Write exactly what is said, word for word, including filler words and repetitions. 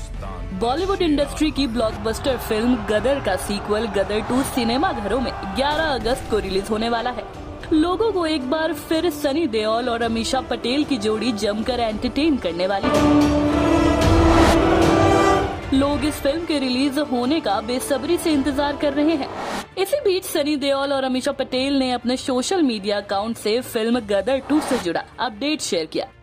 Bollywood industry की blockbuster film Gadar का sequel Gadar to cinema घरों में ग्यारह अगस्त को रिलीज होने वाला है। लोगों को एक बार फिर सनी देओल और अमीषा पटेल की जोड़ी जमकर एंटरटेन करने वाली है। लोग इस फिल्म के रिलीज होने का बेसब्री से इंतजार कर रहे हैं। इसी बीच सनी देओल और अमीषा पटेल ने अपने सोशल मीडिया अकाउंट से फिल्म गदर टू से जुड़ा अपडेट शेयर किया।